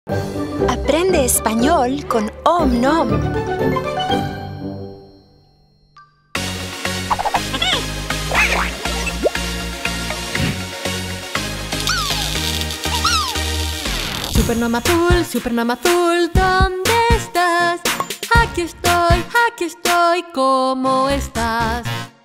Aprende español con OmNom. Supernom azul, ¿dónde estás? Aquí estoy, ¿cómo estás?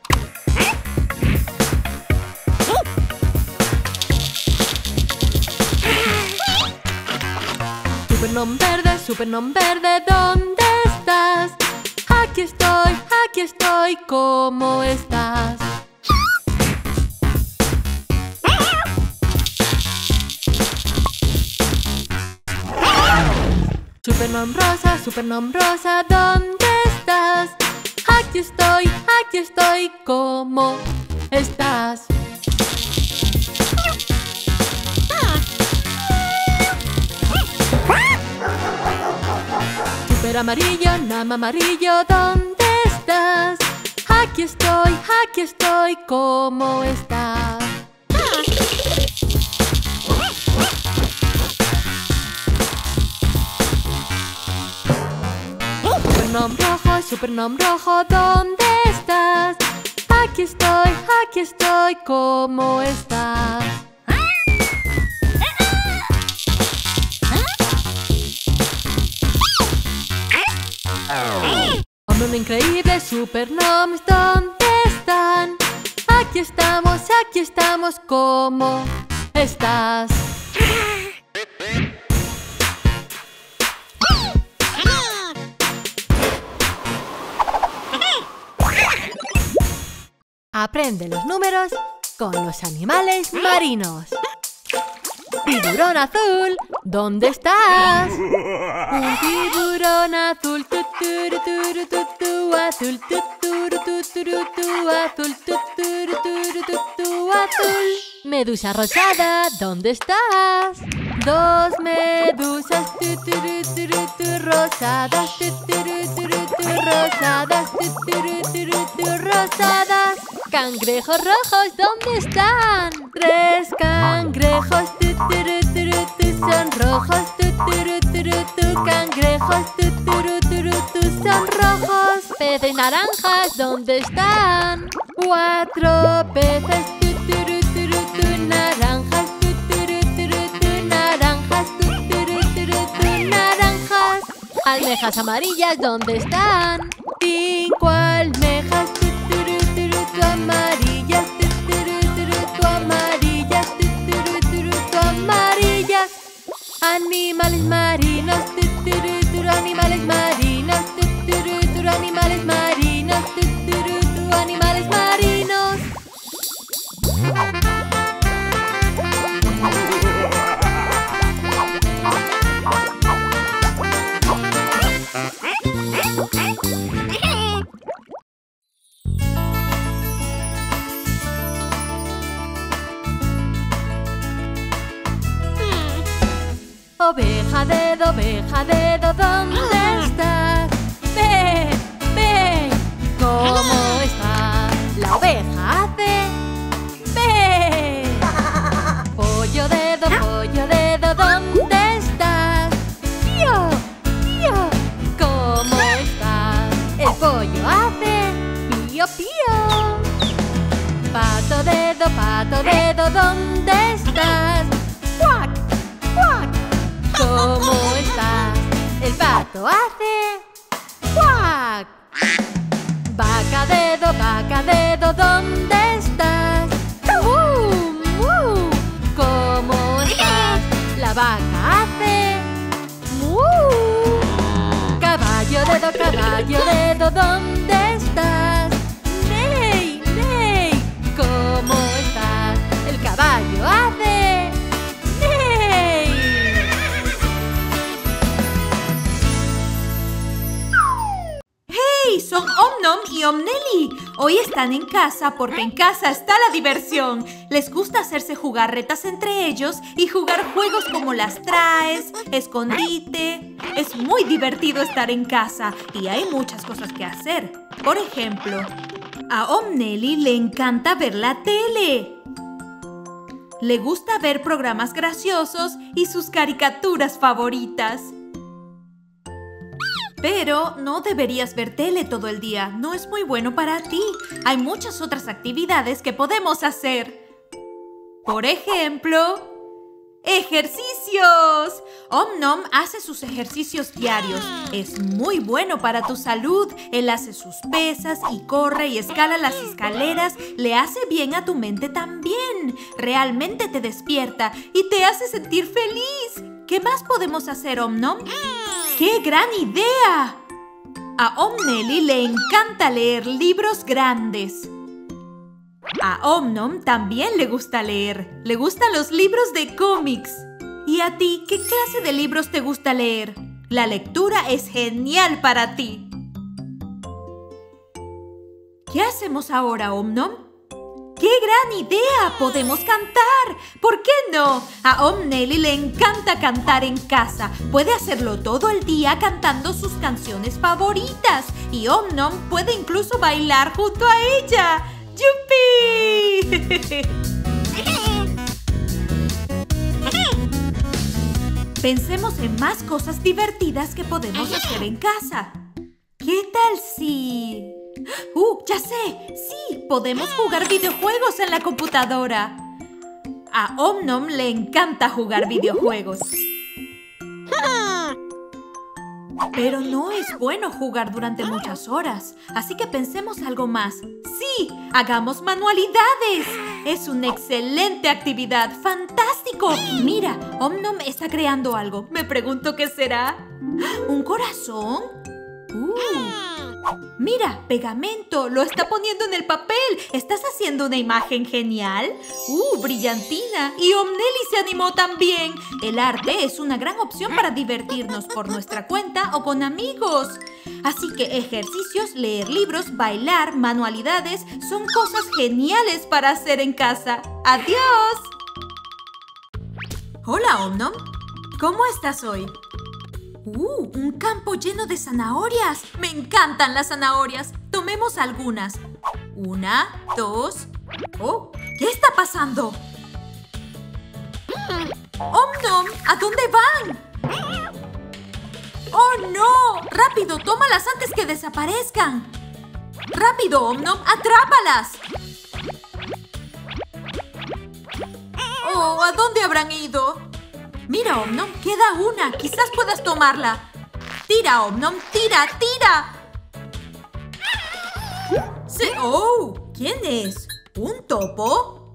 Supernom verde, ¿dónde estás? Aquí estoy, ¿cómo estás? Supernom rosa, ¿dónde estás? Aquí estoy, ¿cómo estás? Nam amarillo, ¿dónde estás? Aquí estoy, ¿cómo estás? Supernom rojo, ¿dónde estás? Aquí estoy, ¿cómo estás? Omnom increíble, Supernoms, ¿dónde están? Aquí estamos, ¿cómo estás? Aprende los números con los animales marinos. Tiburón azul, ¿dónde estás? Un tiburón azul, tuturu, turu, tutu, azul, tuturu, tuturu, tu, azul, tuturu, turu, tutu, azul. Medusa rosada, ¿dónde estás? Dos medusas, tuturu, turu, tu, rosadas, tuturu, turu, tu, rosadas, tuturu, turu, tu, rosadas. Cangrejos rojos, ¿dónde están? Tres cangrejos, tuturu, turu, tu, son rojos, tuturu, turu, tu, cangrejos, tuturu, turu, tu, son rojos. Peces naranjas, ¿dónde están? Cuatro peces, tuturu, turu, tu, naranjas, tuturu, turu, tu, naranjas, tuturu, turu, tu, naranjas. Almejas amarillas, ¿dónde están? Cinco almejas, tuturu, turu, tu, amarillas, tuturu, turu, tu, amarillas, tuturu, turu, tu, amarillas. Animales marinos, tuturu, turu, animales marinos, tuturu, turu, animales marinos, tuturu, turu, animales marinos. Oveja, dedo, ¿dónde estás? Ve, ¿cómo estás? La oveja hace ve. Pollo, dedo, ¿dónde estás? Pío, ¿cómo estás? El pollo hace pío, pío. Pato, dedo, ¿dónde estás? ¡Cuac! ¿Cómo estás? El pato hace ¡cuac! Vaca, dedo, ¿dónde estás? ¡Mu! ¿Cómo estás? La vaca hace ¡mu! Caballo, dedo, ¿dónde estás? ¡Ney! ¿Cómo estás? El caballo hace ¡ney! ¡Hey! Son OmNom y OmNelly. Hoy están en casa porque en casa está la diversión. Les gusta hacerse jugarretas entre ellos y jugar juegos como las traes, escondite. Es muy divertido estar en casa y hay muchas cosas que hacer. Por ejemplo, a OmNelly le encanta ver la tele. Le gusta ver programas graciosos y sus caricaturas favoritas. Pero no deberías ver tele todo el día. No es muy bueno para ti. Hay muchas otras actividades que podemos hacer. Por ejemplo, ¡ejercicios! Om-Nom hace sus ejercicios diarios. Es muy bueno para tu salud. Él hace sus pesas y corre y escala las escaleras. Le hace bien a tu mente también. Realmente te despierta y te hace sentir feliz. ¿Qué más podemos hacer, Om-Nom? ¡Qué gran idea! A Om-Nelly le encanta leer libros grandes. A Om-Nom también le gusta leer. Le gustan los libros de cómics. ¿Y a ti qué clase de libros te gusta leer? La lectura es genial para ti. ¿Qué hacemos ahora, Om-Nom? ¡Qué gran idea! ¡Podemos cantar! ¿Por qué no? A Om-Nelly le encanta cantar en casa. Puede hacerlo todo el día cantando sus canciones favoritas. Y Om-Nom puede incluso bailar junto a ella. ¡Yupi! Pensemos en más cosas divertidas que podemos hacer en casa. ¿Qué tal si...? ¡Ya sé! ¡Sí! Podemos jugar videojuegos en la computadora. A Om-Nom le encanta jugar videojuegos. Pero no es bueno jugar durante muchas horas. Así que pensemos algo más. ¡Sí! ¡Hagamos manualidades! Es una excelente actividad. ¡Fantástico! Mira, Om-Nom está creando algo. Me pregunto qué será. ¿Un corazón? Mira, pegamento. Lo está poniendo en el papel. ¿Estás haciendo una imagen genial? Brillantina. Y Om-Nelly se animó también. El arte es una gran opción para divertirnos por nuestra cuenta o con amigos. Así que ejercicios, leer libros, bailar, manualidades son cosas geniales para hacer en casa. ¡Adiós! Hola, Om-Nom. ¿Cómo estás hoy? Un campo lleno de zanahorias. Me encantan las zanahorias. Tomemos algunas. 1, 2. ¿Qué está pasando? Om-Nom, ¿a dónde van? ¡Oh, no! ¡Rápido, tómalas antes que desaparezcan! ¡Rápido, Om-Nom, atrápalas! ¡Oh, ¿a dónde habrán ido? Mira, Om-Nom, queda una. Quizás puedas tomarla. Tira, Om-Nom, tira, tira. ¿Quién es? ¿Un topo?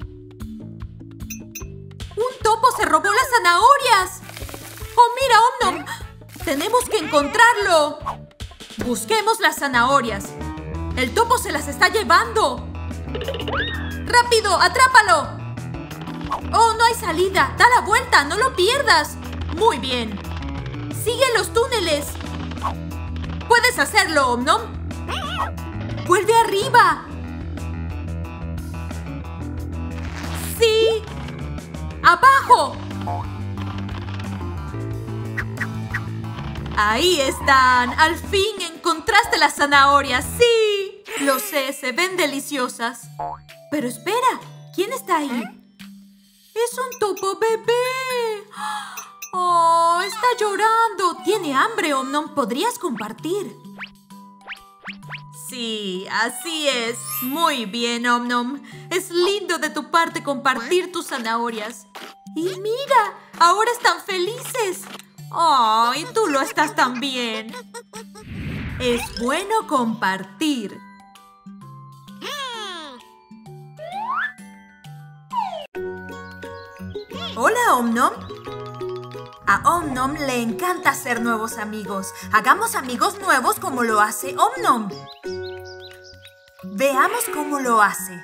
¡Un topo se robó las zanahorias! ¡Oh, mira, Om-Nom! ¡Tenemos que encontrarlo! Busquemos las zanahorias. ¡El topo se las está llevando! ¡Rápido, atrápalo! ¡Oh, no hay salida! ¡Da la vuelta! ¡No lo pierdas! ¡Muy bien! ¡Sigue los túneles! ¡Puedes hacerlo, Om-Nom! ¡Vuelve arriba! ¡Sí! ¡Abajo! ¡Ahí están! ¡Al fin encontraste las zanahorias! ¡Sí! Lo sé, se ven deliciosas. Pero espera, ¿quién está ahí? ¡Es un topo bebé! ¡Oh, está llorando! Tiene hambre, Om-Nom. ¿Podrías compartir? Sí, así es. Muy bien, Om-Nom. Es lindo de tu parte compartir tus zanahorias. Y mira, ahora están felices. ¡Oh, y tú lo estás también! Es bueno compartir. Hola, Om-Nom. A Om-Nom le encanta hacer nuevos amigos. Hagamos amigos nuevos como lo hace Om-Nom. Veamos cómo lo hace.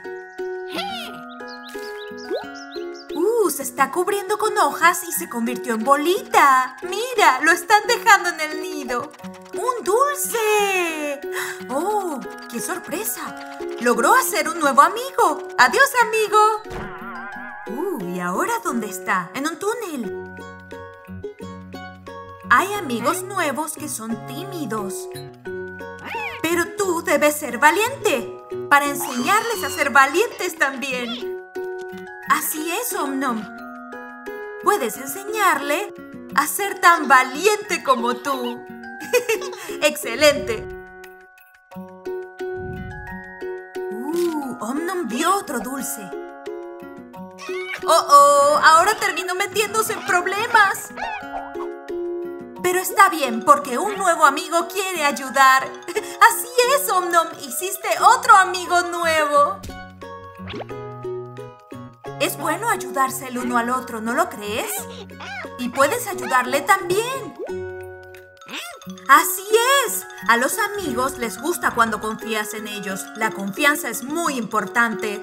Se está cubriendo con hojas y se convirtió en bolita. ¡Mira! Lo están dejando en el nido. ¡Un dulce! ¡Oh! ¡Qué sorpresa! Logró hacer un nuevo amigo. ¡Adiós, amigo! ¿Y ahora dónde está? En un túnel. Hay amigos nuevos que son tímidos. Pero tú debes ser valiente para enseñarles a ser valientes también. Así es, Om-Nom. Puedes enseñarle a ser tan valiente como tú. ¡Excelente! Om-Nom vio otro dulce. ¡Oh! Ahora terminó metiéndose en problemas. Pero está bien, porque un nuevo amigo quiere ayudar. Así es, Om-Nom. Hiciste otro amigo nuevo. Es bueno ayudarse el uno al otro, ¿no lo crees? Y puedes ayudarle también. ¡Así es! A los amigos les gusta cuando confías en ellos. La confianza es muy importante.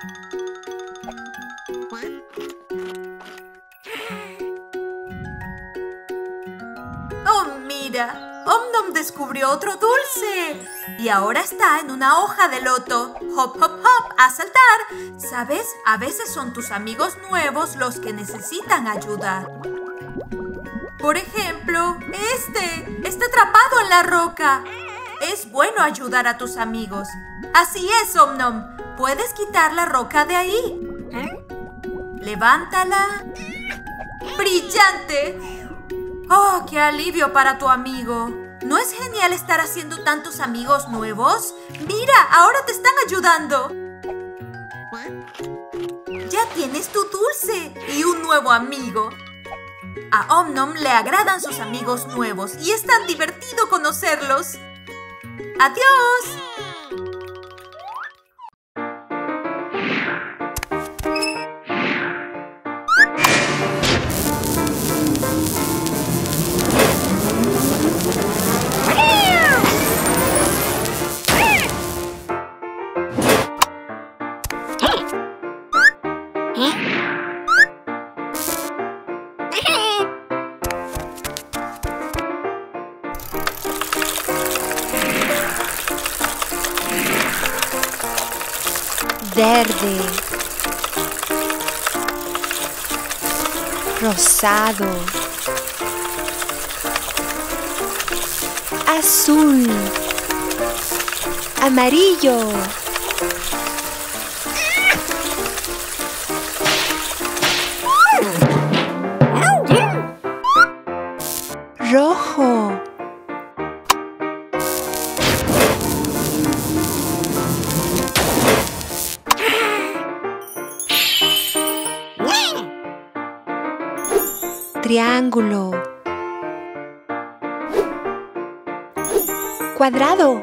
¡Oh, mira! Om-Nom descubrió otro dulce. Y ahora está en una hoja de loto. ¡Hop, hop, hop! ¡A saltar! ¿Sabes? A veces son tus amigos nuevos los que necesitan ayuda. Por ejemplo, está atrapado en la roca. Es bueno ayudar a tus amigos. Así es, Om-Nom. Puedes quitar la roca de ahí. Levántala. ¡Brillante! ¡Oh, qué alivio para tu amigo! ¿No es genial estar haciendo tantos amigos nuevos? ¡Mira, ahora te están ayudando! Ya tienes tu dulce y un nuevo amigo. A Om-Nom le agradan sus amigos nuevos y es tan divertido conocerlos. ¡Adiós! Verde, rosado, azul, amarillo, rojo, triángulo, cuadrado,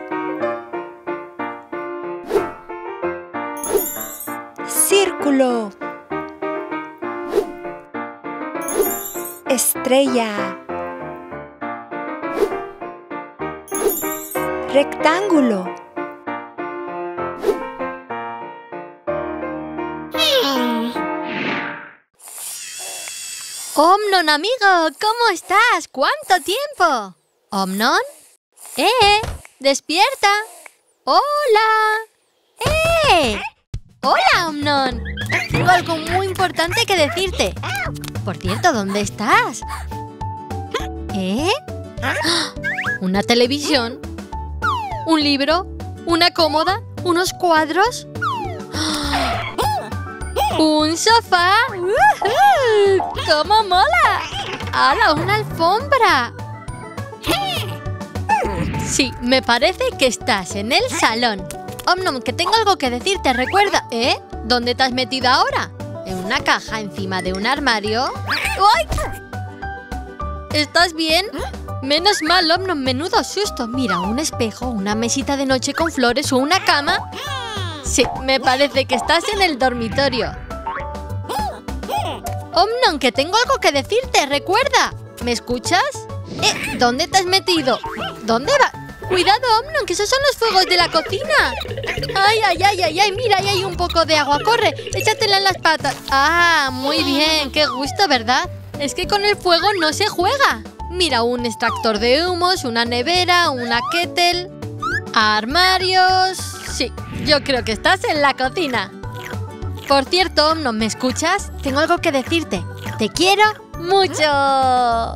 círculo, estrella, rectángulo. Om-Nom, amigo, ¿cómo estás? ¿Cuánto tiempo? ¿Om-Nom? ¡Despierta! ¡Hola! ¡Hola, Om-Nom! Tengo algo muy importante que decirte. Por cierto, ¿dónde estás? ¿Una televisión? ¿Un libro? ¿Una cómoda? ¿Unos cuadros? ¡Un sofá! ¡Cómo mola! ¡Hala, una alfombra! Sí, me parece que estás en el salón. Om-Nom, que tengo algo que decirte, recuerda. ¿Dónde te has metido ahora? ¿En una caja encima de un armario? ¡Ay! ¿Estás bien? Menos mal, Om-Nom, menudo susto. Mira, un espejo, una mesita de noche con flores o una cama. Sí, me parece que estás en el dormitorio. Om-Nom, que tengo algo que decirte, recuerda. ¿Me escuchas? ¿Dónde te has metido? ¿Dónde va? ¡Cuidado, Om-Nom, que esos son los fuegos de la cocina! ¡Ay! Mira, ahí hay un poco de agua. ¡Corre! ¡Échatela en las patas! ¡Ah, muy bien! ¡Qué gusto!, ¿verdad? Es que con el fuego no se juega. Mira, un extractor de humos, una nevera, una kettle, armarios... Sí, yo creo que estás en la cocina. Por cierto, Om-Nom, ¿me escuchas? Tengo algo que decirte. ¡Te quiero mucho!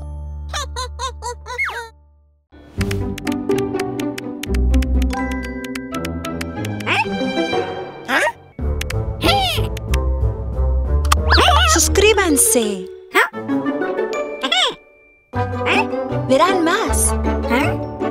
Verán más.